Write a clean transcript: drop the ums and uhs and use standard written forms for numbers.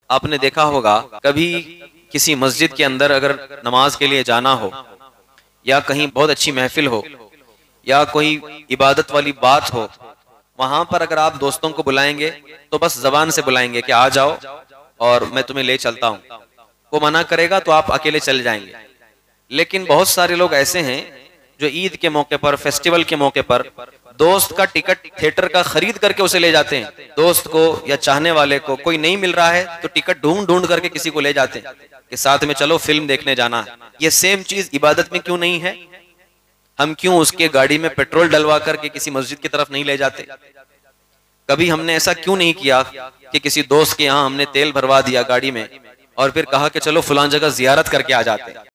आपने देखा होगा कभी किसी मस्जिद के अंदर अगर नमाज के लिए जाना हो, या कहीं बहुत अच्छी महफिल हो, या कोई इबादत वाली बात हो, वहां पर अगर आप दोस्तों को बुलाएंगे तो बस जबान से बुलाएंगे कि आ जाओ और मैं तुम्हें ले चलता हूं। वो मना करेगा तो आप अकेले चले जाएंगे। लेकिन बहुत सारे लोग ऐसे हैं जो ईद के मौके पर, फेस्टिवल के मौके पर दोस्त का टिकट थिएटर का खरीद करके उसे ले जाते हैं। दोस्त को या चाहने वाले को कोई नहीं मिल रहा है तो टिकट ढूंढ ढूंढ करके किसी को ले जाते हैं कि साथ में चलो फिल्म देखने जाना है। ये सेम चीज इबादत में क्यों नहीं है? हम क्यों उसके गाड़ी में पेट्रोल डलवा करके किसी मस्जिद की तरफ नहीं ले जाते? कभी हमने ऐसा क्यों नहीं किया कि किसी दोस्त के यहाँ हमने तेल भरवा दिया गाड़ी में और फिर कहा कि चलो फलां जगह जियारत करके आ जाते हैं।